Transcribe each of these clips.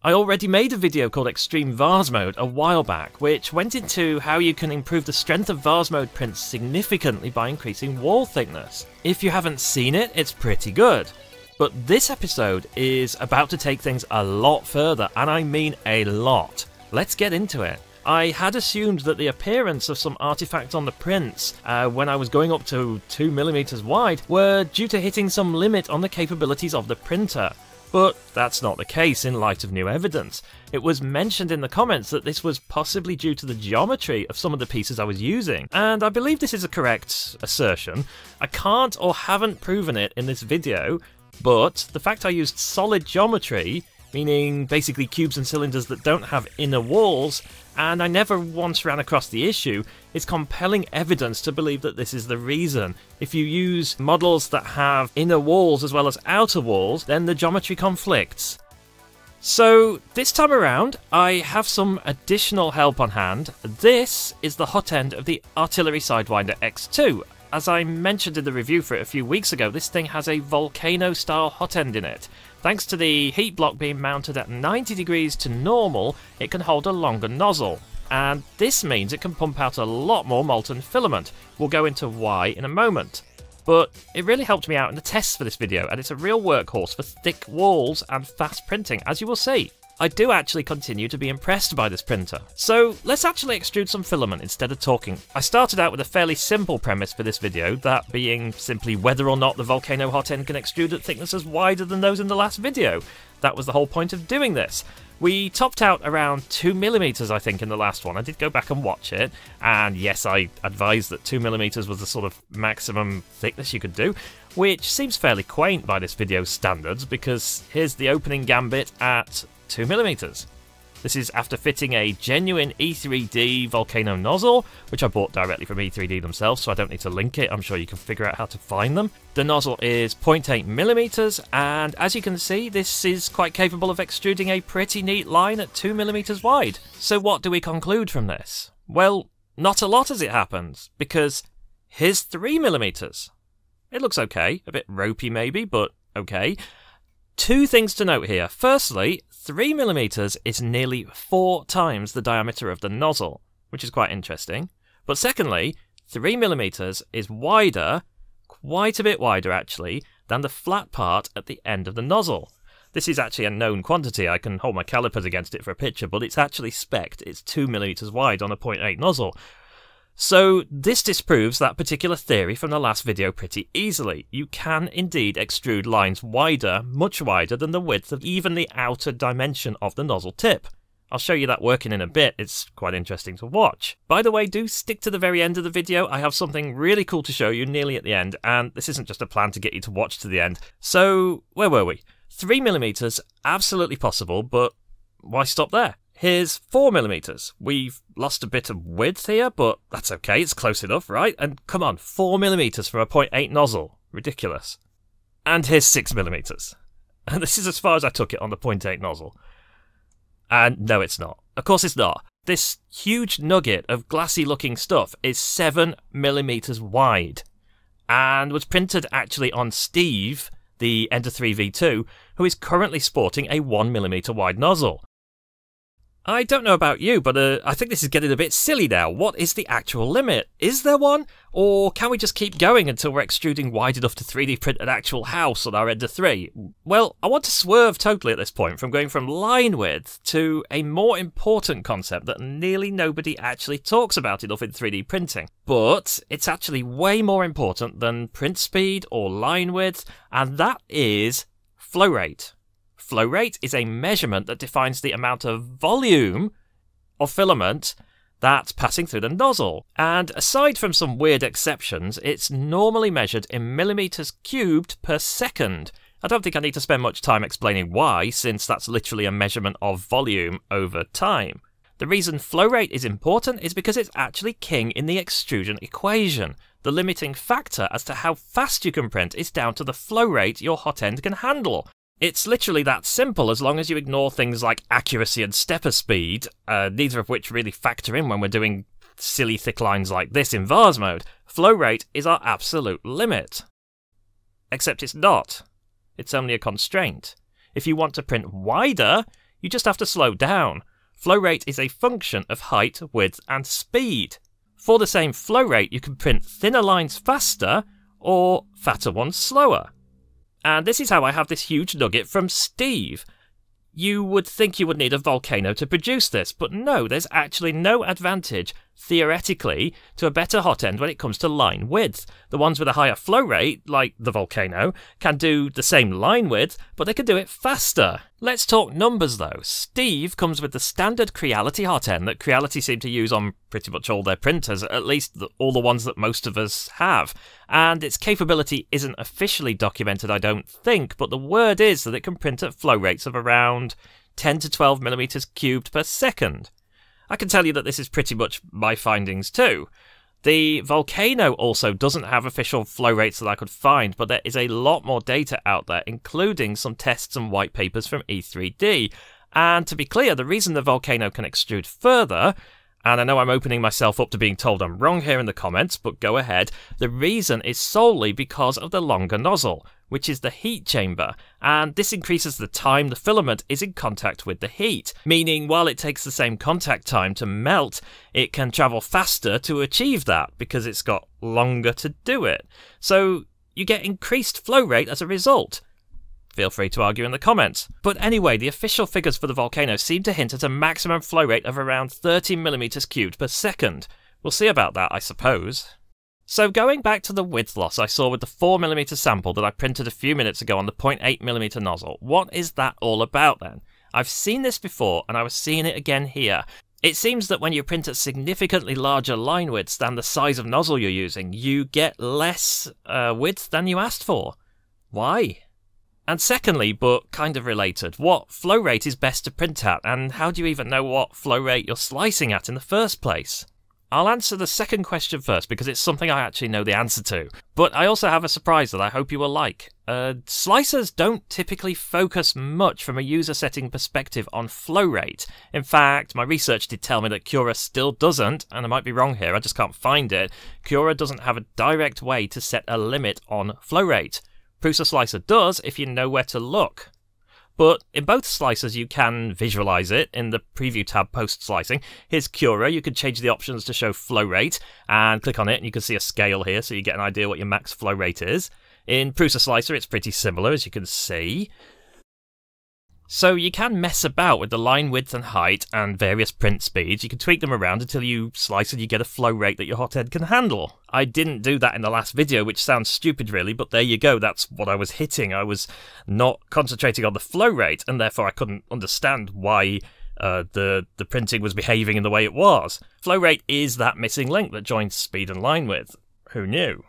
I already made a video called Extreme Vase Mode a while back, which went into how you can improve the strength of Vase Mode prints significantly by increasing wall thickness. If you haven't seen it, it's pretty good. But this episode is about to take things a lot further, and I mean a lot. Let's get into it. I had assumed that the appearance of some artifacts on the prints when I was going up to 2mm wide were due to hitting some limit on the capabilities of the printer. But that's not the case in light of new evidence. It was mentioned in the comments that this was possibly due to the geometry of some of the pieces I was using, and I believe this is a correct assertion. I can't or haven't proven it in this video, but the fact I used solid geometry, meaning basically cubes and cylinders that don't have inner walls, and I never once ran across the issue, is compelling evidence to believe that this is the reason. If you use models that have inner walls as well as outer walls, then the geometry conflicts. So this time around, I have some additional help on hand. This is the hot end of the Artillery Sidewinder X2. As I mentioned in the review for it a few weeks ago, this thing has a volcano-style hot end in it. Thanks to the heat block being mounted at 90 degrees to normal, it can hold a longer nozzle. And this means it can pump out a lot more molten filament. We'll go into why in a moment. But it really helped me out in the tests for this video, and it's a real workhorse for thick walls and fast printing, as you will see. I do actually continue to be impressed by this printer. So let's actually extrude some filament instead of talking. I started out with a fairly simple premise for this video, that being simply whether or not the volcano hot end can extrude at thicknesses wider than those in the last video. That was the whole point of doing this. We topped out around 2mm I think in the last one. I did go back and watch it, and yes, I advised that 2mm was the sort of maximum thickness you could do, which seems fairly quaint by this video's standards, because here's the opening gambit at 2mm. This is after fitting a genuine E3D volcano nozzle, which I bought directly from E3D themselves, so I don't need to link it. I'm sure you can figure out how to find them. The nozzle is 0.8mm, and as you can see, this is quite capable of extruding a pretty neat line at 2mm wide. So what do we conclude from this? Well, not a lot as it happens, because here's 3mm. It looks okay, a bit ropey maybe, but okay. Two things to note here. Firstly, 3mm is nearly 4 times the diameter of the nozzle, which is quite interesting. But secondly, 3mm is wider, quite a bit wider actually, than the flat part at the end of the nozzle. This is actually a known quantity. I can hold my calipers against it for a picture, but it's actually spec'd. It's 2mm wide on a 0.8 nozzle. So this disproves that particular theory from the last video pretty easily. You can indeed extrude lines wider, much wider than the width of even the outer dimension of the nozzle tip. I'll show you that working in a bit, it's quite interesting to watch. By the way, do stick to the very end of the video, I have something really cool to show you nearly at the end, and this isn't just a plan to get you to watch to the end. So, where were we? 3mm, absolutely possible, but why stop there? Here's 4mm. We've lost a bit of width here, but that's okay, it's close enough, right? And come on, 4mm for a 0.8 nozzle. Ridiculous. And here's 6mm. And this is as far as I took it on the 0.8 nozzle. And no, it's not. Of course it's not. This huge nugget of glassy looking stuff is 7mm wide, and was printed actually on Steve, the Ender 3 V2, who is currently sporting a 1mm wide nozzle. I don't know about you, but I think this is getting a bit silly now. What is the actual limit? Is there one? Or can we just keep going until we're extruding wide enough to 3D print an actual house on our Ender 3? Well, I want to swerve totally at this point from going from line width to a more important concept that nearly nobody actually talks about enough in 3D printing. But it's actually way more important than print speed or line width, and that is flow rate. Flow rate is a measurement that defines the amount of volume of filament that's passing through the nozzle. And aside from some weird exceptions, it's normally measured in millimeters cubed per second. I don't think I need to spend much time explaining why, since that's literally a measurement of volume over time. The reason flow rate is important is because it's actually king in the extrusion equation. The limiting factor as to how fast you can print is down to the flow rate your hot end can handle. It's literally that simple, as long as you ignore things like accuracy and stepper speed, neither of which really factor in when we're doing silly thick lines like this in Vase Mode. Flow rate is our absolute limit. Except it's not. It's only a constraint. If you want to print wider, You just have to slow down. Flow rate is a function of height, width, and speed. For the same flow rate, you can print thinner lines faster or fatter ones slower. And this is how I have this huge nugget from Steve. You would think you would need a volcano to produce this, but no, there's actually no advantage, theoretically, to a better hot end when it comes to line width. The ones with a higher flow rate, like the volcano, can do the same line width, but they can do it faster. Let's talk numbers though. Steve comes with the standard Creality hot end that Creality seem to use on pretty much all their printers, at least all the ones that most of us have. And its capability isn't officially documented, I don't think, but the word is that it can print at flow rates of around 10 to 12 millimeters cubed per second. I can tell you that this is pretty much my findings too. The Volcano also doesn't have official flow rates that I could find, but there is a lot more data out there, including some tests and white papers from E3D. And to be clear, the reason the Volcano can extrude further, and I know I'm opening myself up to being told I'm wrong here in the comments, but go ahead, the reason is solely because of the longer nozzle, which is the heat chamber, and this increases the time the filament is in contact with the heat, meaning while it takes the same contact time to melt, it can travel faster to achieve that, because it's got longer to do it. So you get increased flow rate as a result. Feel free to argue in the comments. But anyway, the official figures for the Volcano seem to hint at a maximum flow rate of around 30 millimeters cubed per second. We'll see about that, I suppose. So going back to the width loss I saw with the 4mm sample that I printed a few minutes ago on the 0.8mm nozzle, what is that all about then? I've seen this before and I was seeing it again here. It seems that when you print at significantly larger line widths than the size of nozzle you're using, you get less width than you asked for. Why? And secondly, but kind of related, what flow rate is best to print at, and how do you even know what flow rate you're slicing at in the first place? I'll answer the second question first because it's something I actually know the answer to, but I also have a surprise that I hope you will like. Slicers don't typically focus much from a user setting perspective on flow rate. In fact, my research did tell me that Cura still doesn't, and I might be wrong here, I just can't find it. Cura doesn't have a direct way to set a limit on flow rate. Prusa Slicer does if you know where to look. But in both slicers you can visualize it in the preview tab post slicing. Here's Cura, you can change the options to show flow rate and click on it and you can see a scale here so you get an idea what your max flow rate is. In Prusa Slicer it's pretty similar as you can see. So you can mess about with the line width and height and various print speeds. You can tweak them around until you slice and you get a flow rate that your hothead can handle. I didn't do that in the last video, which sounds stupid really, but there you go, that's what I was hitting. I was not concentrating on the flow rate, and therefore I couldn't understand why the printing was behaving in the way it was. Flow rate is that missing link that joins speed and line width. Who knew?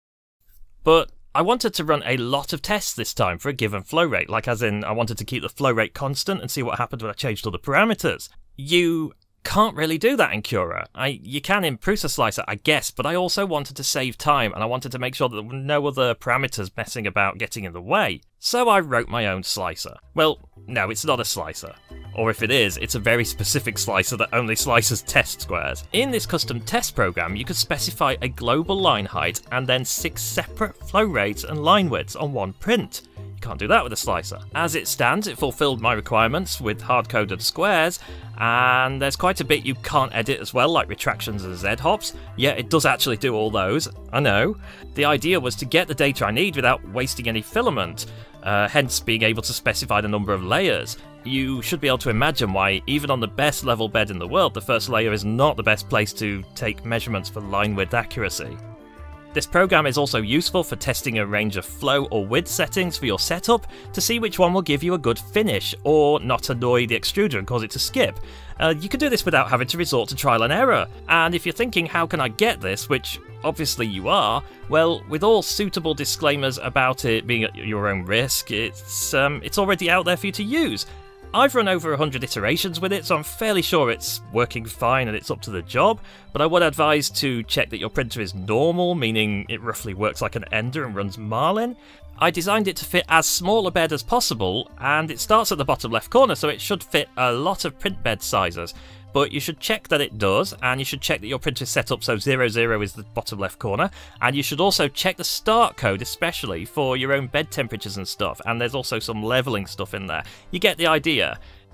But I wanted to run a lot of tests this time for a given flow rate, like as in I wanted to keep the flow rate constant and see what happened when I changed all the parameters. You can't really do that in Cura. You can in Prusa Slicer, I guess, but I also wanted to save time and I wanted to make sure that there were no other parameters messing about getting in the way. So I wrote my own slicer. Well, no, it's not a slicer. Or if it is, it's a very specific slicer that only slices test squares. In this custom test program, you could specify a global line height and then 6 separate flow rates and line widths on one print. You can't do that with a slicer. As it stands, it fulfilled my requirements with hard-coded squares, and there's quite a bit you can't edit as well, like retractions and Z-hops. Yeah, it does actually do all those, I know. The idea was to get the data I need without wasting any filament, hence being able to specify the number of layers. You should be able to imagine why, even on the best level bed in the world, the first layer is not the best place to take measurements for line width accuracy. This program is also useful for testing a range of flow or width settings for your setup to see which one will give you a good finish or not annoy the extruder and cause it to skip. You can do this without having to resort to trial and error, and if you're thinking how can I get this, which obviously you are, well, with all suitable disclaimers about it being at your own risk, it's already out there for you to use. I've run over 100 iterations with it, so I'm fairly sure it's working fine and it's up to the job, but I would advise to check that your printer is normal, meaning it roughly works like an Ender and runs Marlin. I designed it to fit as small a bed as possible, and it starts at the bottom left corner, so it should fit a lot of print bed sizes. But you should check that it does, and you should check that your printer is set up so 00 is the bottom left corner, and you should also check the start code especially for your own bed temperatures and stuff, and there's also some leveling stuff in there. You get the idea.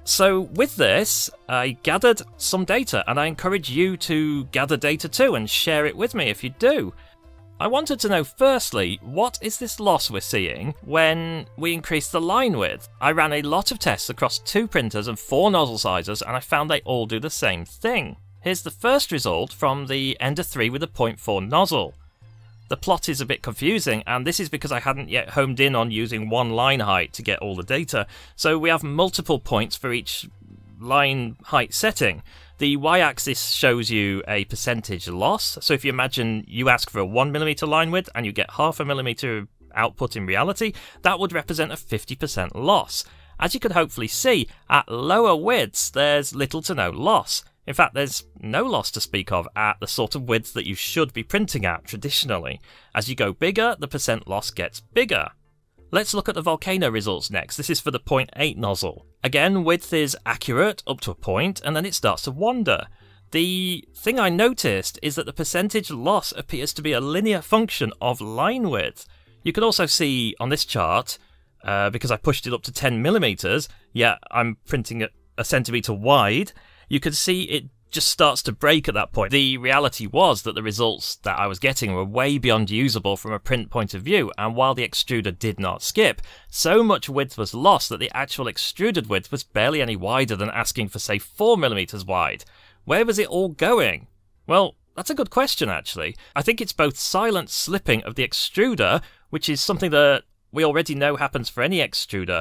So with this, I gathered some data, and I encourage you to gather data too and share it with me if you do. I wanted to know firstly, what is this loss we're seeing when we increase the line width? I ran a lot of tests across 2 printers and 4 nozzle sizes, and I found they all do the same thing. Here's the first result from the Ender 3 with a 0.4 nozzle. The plot is a bit confusing, and this is because I hadn't yet homed in on using one line height to get all the data, so we have multiple points for each line height setting. The y-axis shows you a percentage loss, so if you imagine you ask for a 1mm line width and you get half a millimeter output in reality, that would represent a 50% loss. As you can hopefully see, at lower widths there's little to no loss. In fact, there's no loss to speak of at the sort of width that you should be printing at traditionally. As you go bigger, the percent loss gets bigger. Let's look at the volcano results next. This is for the 0.8 nozzle. Again, width is accurate up to a point, and then it starts to wander. The thing I noticed is that the percentage loss appears to be a linear function of line width. You can also see on this chart, because I pushed it up to 10mm, yeah, I'm printing it a centimetre wide, you can see it just starts to break at that point. The reality was that the results that I was getting were way beyond usable from a print point of view, and while the extruder did not skip, so much width was lost that the actual extruded width was barely any wider than asking for, say, 4mm wide. Where was it all going? Well, that's a good question actually. I think it's both silent slipping of the extruder, which is something that we already know happens for any extruder.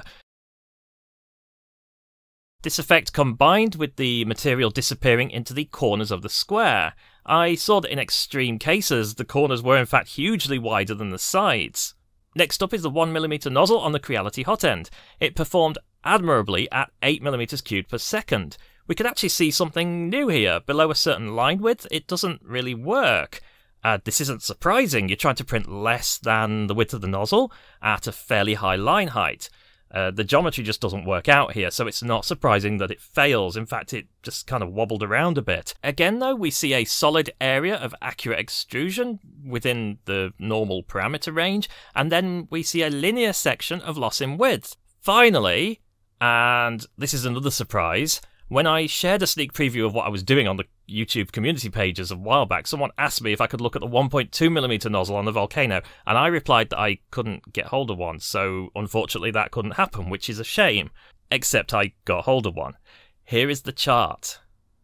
This effect combined with the material disappearing into the corners of the square. I saw that in extreme cases, the corners were in fact hugely wider than the sides. Next up is the 1mm nozzle on the Creality hot end. It performed admirably at 8mm cubed per second. We could actually see something new here. Below a certain line width, it doesn't really work. This isn't surprising. You're trying to print less than the width of the nozzle at a fairly high line height. The geometry just doesn't work out here, so it's not surprising that it fails. In fact, it just kind of wobbled around a bit. Again, though, we see a solid area of accurate extrusion within the normal parameter range, and then we see a linear section of loss in width. Finally, and this is another surprise, when I shared a sneak preview of what I was doing on the YouTube community pages a while back, someone asked me if I could look at the 1.2mm nozzle on the volcano, and I replied that I couldn't get hold of one, so unfortunately that couldn't happen, which is a shame. Except I got hold of one. Here is the chart.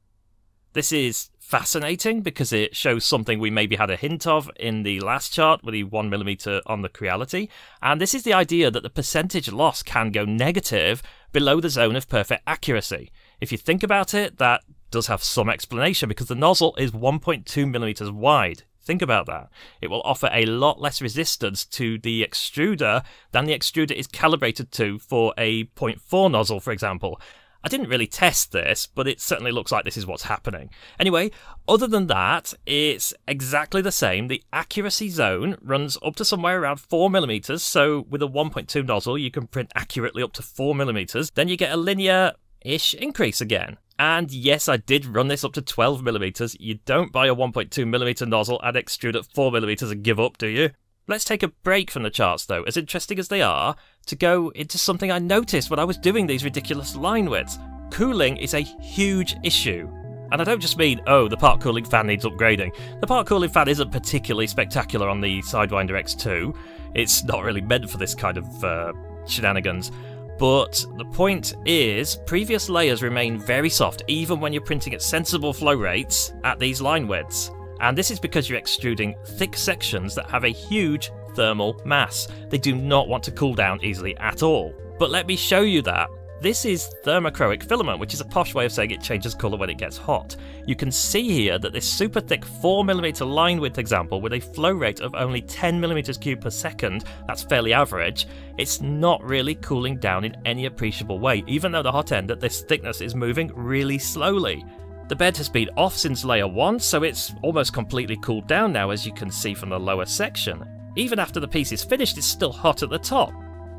This is fascinating because it shows something we maybe had a hint of in the last chart with the 1mm on the Creality, and this is the idea that the percentage loss can go negative below the zone of perfect accuracy. If you think about it, that does have some explanation because the nozzle is 1.2mm wide. Think about that. It will offer a lot less resistance to the extruder than the extruder is calibrated to for a 0.4 nozzle, for example. I didn't really test this, but it certainly looks like this is what's happening. Anyway, other than that, it's exactly the same. The accuracy zone runs up to somewhere around 4mm, so with a 1.2 nozzle you can print accurately up to 4mm. Then you get a linear-ish increase again. And yes, I did run this up to 12mm. You don't buy a 1.2mm nozzle and extrude at 4mm and give up, do you? Let's take a break from the charts though, as interesting as they are, to go into something I noticed when I was doing these ridiculous line widths. Cooling is a huge issue. And I don't just mean, oh, the part cooling fan needs upgrading. The part cooling fan isn't particularly spectacular on the Sidewinder X2. It's not really meant for this kind of shenanigans. But the point is, previous layers remain very soft even when you're printing at sensible flow rates at these line widths. And this is because you're extruding thick sections that have a huge thermal mass. They do not want to cool down easily at all. But let me show you that. This is thermochroic filament, which is a posh way of saying it changes colour when it gets hot. You can see here that this super thick 4mm line width example with a flow rate of only 10mm cubed per second, that's fairly average, it's not really cooling down in any appreciable way, even though the hot end at this thickness is moving really slowly. The bed has been off since layer 1, so it's almost completely cooled down now, as you can see from the lower section. Even after the piece is finished, it's still hot at the top.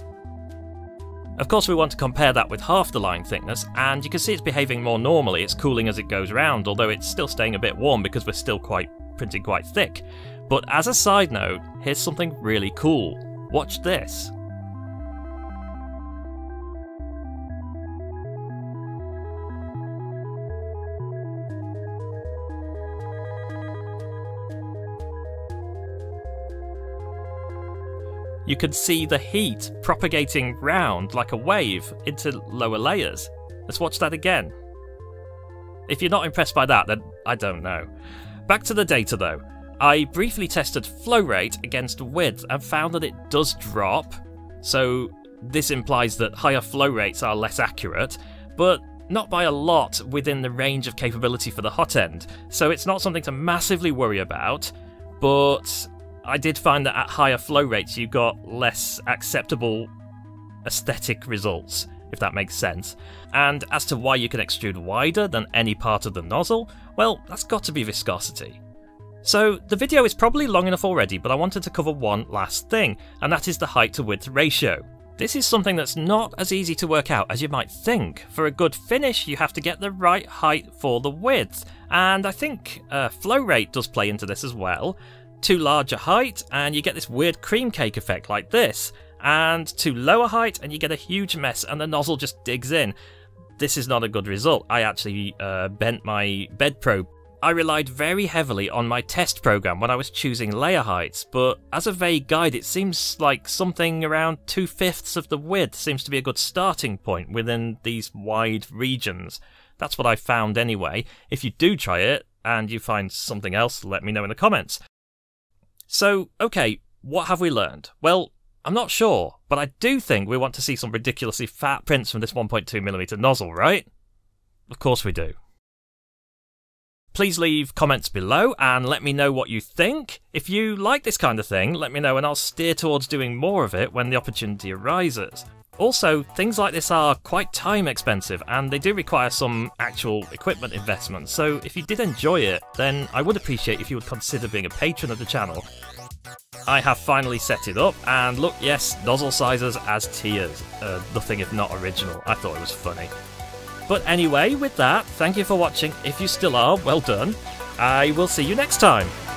Of course, we want to compare that with half the line thickness, and you can see it's behaving more normally. It's cooling as it goes around, although it's still staying a bit warm because we're still printing quite thick. But as a side note, here's something really cool. Watch this. you can see the heat propagating round like a wave into lower layers. Let's watch that again. If you're not impressed by that, then I don't know. Back to the data though. I briefly tested flow rate against width and found that it does drop, so this implies that higher flow rates are less accurate, but not by a lot within the range of capability for the hot end, so it's not something to massively worry about, but I did find that at higher flow rates you got less acceptable aesthetic results, if that makes sense. And as to why you can extrude wider than any part of the nozzle, well, that's got to be viscosity. So the video is probably long enough already, but I wanted to cover one last thing, and that is the height to width ratio. This is something that's not as easy to work out as you might think. For a good finish, you have to get the right height for the width, and I think flow rate does play into this as well. Too large a height, and you get this weird cream cake effect like this, and too low a height, and you get a huge mess, and the nozzle just digs in. This is not a good result. I actually bent my bed probe. I relied very heavily on my test program when I was choosing layer heights, but as a vague guide it seems like something around 2/5 of the width seems to be a good starting point within these wide regions. That's what I found anyway. If you do try it and you find something else, let me know in the comments. So, okay, what have we learned? Well, I'm not sure, but I do think we want to see some ridiculously fat prints from this 1.2mm nozzle, right? Of course we do. Please leave comments below and let me know what you think. If you like this kind of thing, let me know and I'll steer towards doing more of it when the opportunity arises. Also, things like this are quite time expensive and they do require some actual equipment investment, so if you did enjoy it, then I would appreciate if you would consider being a patron of the channel. I have finally set it up, and look, yes, nozzle sizes as tiers. Nothing if not original. I thought it was funny. But anyway, with that, thank you for watching. If you still are, well done. I will see you next time.